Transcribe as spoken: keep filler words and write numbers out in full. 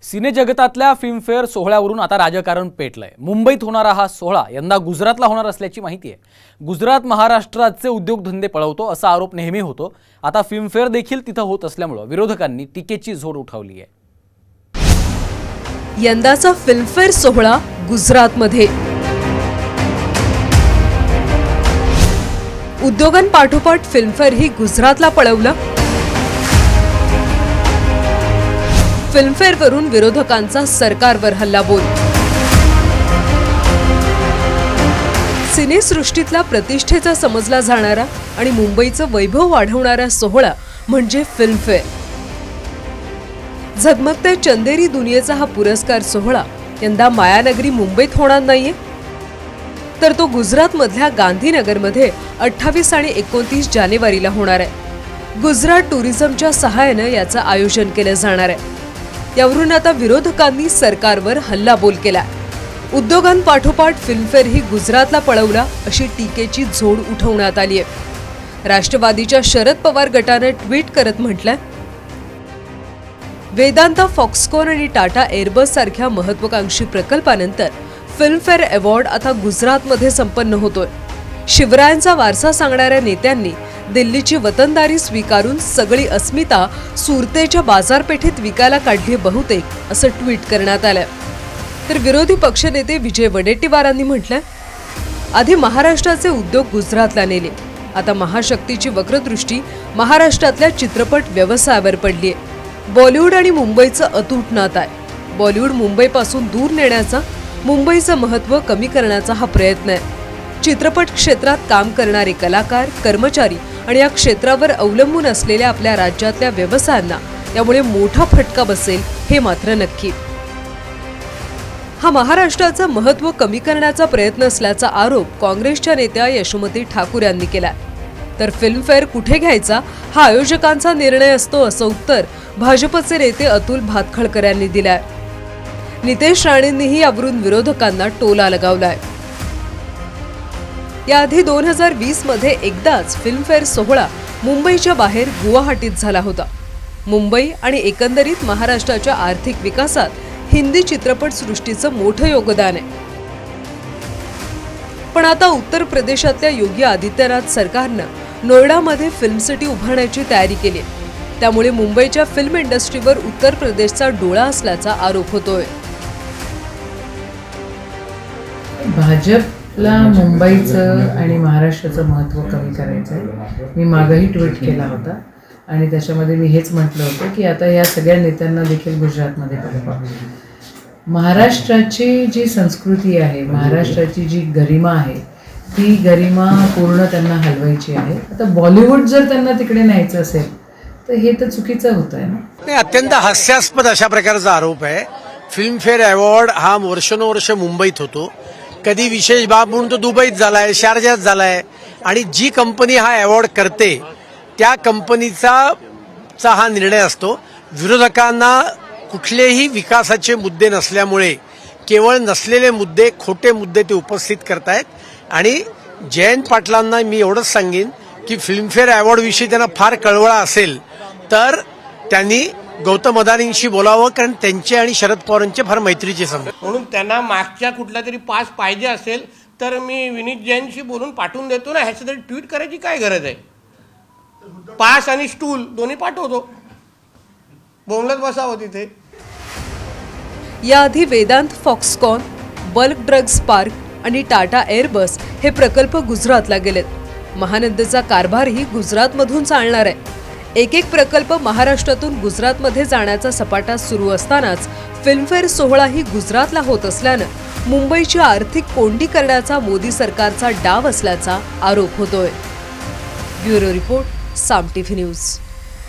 सिनेजगतातल्या Filmfare सोहळ्यावरून आता राजकारण पेटलंय। मुंबईत होणारा हा सोहळा यंदा गुजरातला होणार असल्याची माहिती आहे। गुजरात महाराष्ट्राचे उद्योगधंदे पळवतो असा आरोप नेहमी होतो। आता फिल्मफेअर देखील तिथे होत असल्यामुळे विरोधकांनी टीकेची झोड उठवली आहे। यंदाचा फिल्मफेअर सोहळा गुजरातमध्ये उद्योगांपाठोपाठ फिल्मफेअर ही गुजरातला पळवलं। फिल्मफेअर वरून विरोधकांचा सरकारवर हल्लाबोल। सिनेसृष्टीतला प्रतिष्ठेचा समजला जाणारा आणि मुंबईचं वैभव वाढवणारा सोहळा म्हणजे फिल्मफेअर। झगमगत्या चंदेरी दुनियेचा हा पुरस्कार सोहळा यंदा मायानगरी मुंबईत होणार नाहीये, तर तो गुजरातमधल्या गांधीनगरमध्ये अठ्ठावीस आणि एकोणतीस जानेवारीला होणार आहे। गुजरात टुरिझमच्या सहाय्याने याचं आयोजन केलं जाणार आहे। यावरून आता विरोधकांनी सरकारवर हल्लाबोल केला। उद्योगांपाठोपाठ फिल्मफेअर ही गुजरातला पळवला अशी टीकेची झोड उठवण्यात आली आहे। राष्ट्रवादीच्या शरद पवार गटाने ट्विट करत म्हटलंय, वेदांता, फॉक्सकॉन आणि टाटा एअरबस सारख्या महत्त्वाकांक्षी प्रकल्पानंतर फिल्मफेअर अवॉर्ड आता गुजरातमध्ये संपन्न होतोय। शिवरायांचा वारसा सांगणाऱ्या नेत्यांनी दिल्लीची वतनदारी स्वीकारून सगळी अस्मिता सुरतेच्या बाजारपेठेत विकायला काढली बहुतेक, असं ट्विट करण्यात आलं। तर विरोधी पक्षनेते विजय वडेट्टीवारांनी म्हटलंय, आधी महाराष्ट्राचे उद्योग गुजरातला नेले, आता महाशक्तीची वक्रदृष्टी महाराष्ट्रातल्या चित्रपट व्यवसायावर पडलीये। बॉलिवूड आणि मुंबईचं अतूट नातं आहे। बॉलिवूड मुंबईपासून दूर नेण्याचा, मुंबईचं महत्त्व कमी करण्याचा हा प्रयत्न आहे। चित्रपट क्षेत्रात काम करणारे कलाकार, कर्मचारी आणि या क्षेत्रावर अवलंबून असलेल्या आपल्या राज्यातल्या व्यवसायांना यामुळे मोठा फटका बसेल हे मात्र नक्की। हा महाराष्ट्राचं महत्त्व कमी करण्याचा प्रयत्न असल्याचा आरोप काँग्रेसच्या नेत्या यशोमती ठाकूर यांनी केला। तर फिल्मफेअर कुठे घ्यायचा हा आयोजकांचा निर्णय असतो, असं उत्तर भाजपचे नेते अतुल भातखळकर यांनी दिलंय। नितेश राणेंनीही यावरून विरोधकांना टोला लगावलाय। याआधी दोन हजार वीस मध्ये एकदाच फिल्मफेअर सोहळा मुंबईच्या बाहेर गुवाहाटीत झाला होता। मुंबई आणि एकंदरीत महाराष्ट्राच्या आर्थिक विकासात हिंदी चित्रपट सृष्टीचं मोठं योगदान आहे। पण आता उत्तर प्रदेशातल्या योगी आदित्यनाथ सरकारनं नोएडामध्ये फिल्म सिटी उभारण्याची तयारी केली आहे। त्यामुळे मुंबईच्या फिल्म इंडस्ट्रीवर उत्तर प्रदेशचा डोळा असल्याचा आरोप होतोय। भाजपला मुंबईचं आणि महाराष्ट्राचं महत्त्व कमी करायचं आहे। मी मागेही ट्विट केला होता आणि त्याच्यामध्ये मी हेच म्हटलं होतं की आता या सगळ्या नेत्यांना देखील गुजरातमध्ये पाठवा। महाराष्ट्राची जी संस्कृती आहे, महाराष्ट्राची जी गरिमा आहे, ती गरिमा पूर्ण त्यांना हलवायची आहे। आता बॉलिवूड जर त्यांना तिकडे न्यायचं असेल तर हे तर चुकीचं होत आहे ना। अत्यंत हास्यास्पद अशा प्रकारचा आरोप आहे। फिल्मफेअर अवॉर्ड हा वर्षानुवर्ष मुंबईत होतो, कधी विशेष बाब म्हणून तो दुबईत झालाय, शारजात झालाय, आणि जी कंपनी हा अवॉर्ड करते त्या कंपनीचा चा हा निर्णय असतो। विरोधकांना कुठलेही विकासाचे मुद्दे नसल्यामुळे केवळ नसलेले मुद्दे, खोटे मुद्दे ते उपस्थित करतायत। आणि जयंत पाटलांना मी एवढंच सांगेन की फिल्मफेअर अवॉर्ड विषयी त्यांना फार कळवळा असेल तर त्यांनी गौतम अदानींशी बोलावं, कारण त्यांचे आणि शरद पवारांचे फार मैत्रीचे संबंध। म्हणून त्यांना मागच्या कुठला तरी पास पाहिजे असेल तर मी विनीत जैनशी बोलून पाठवून देतो ना। ह्याच्यासाठी ट्विट करायची काय गरज आहे? पास आणि स्टूल दोन्ही पाठवतो, बोंबलत बसावं तिथे। याआधी Vedanta, Foxconn, bulk drugs park आणि टाटा एअरबस हे प्रकल्प गुजरातला गेलेत। महानंदचा कारभारही गुजरातमधून चालणार आहे। एक एक प्रकल्प महाराष्ट्रातून गुजरातमध्ये जाण्याचा सपाटा सुरू असतानाच फिल्मफेअर सोहळाही गुजरातला होत असल्यानं मुंबईची आर्थिक कोंडी करण्याचा मोदी सरकारचा डाव असल्याचा आरोप होतोय। Bureau report, Saam TV news.